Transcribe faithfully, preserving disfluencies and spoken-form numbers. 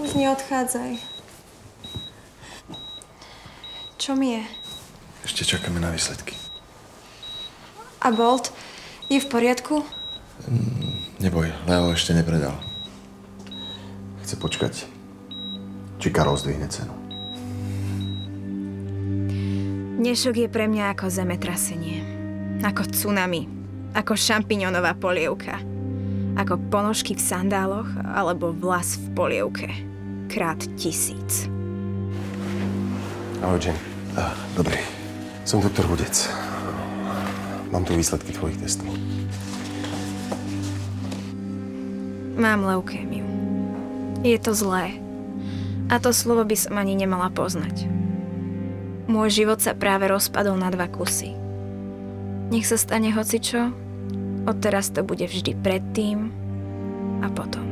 Už neodchádzaj. Čo mi je? Ešte čakáme na výsledky. A Bolt? Je v poriadku? Mm, neboj, Leo ešte nepredal. Chce počkať, či Karol zdvihne cenu. Dnešok je pre mňa ako zemetrasenie. Ako tsunami. Ako šampiňonová polievka. Ako ponožky v sandáloch alebo vlas v polievke. Krát tisíc. Ahoj, Jen. Ah, dobre. Som doktor Hudec. Mám tu výsledky tvojich testov. Mám leukémiu. Je to zlé. A to slovo by som ani nemala poznať. Môj život sa práve rozpadol na dva kusy. Nech sa stane hocičo, odteraz to bude vždy predtým a potom.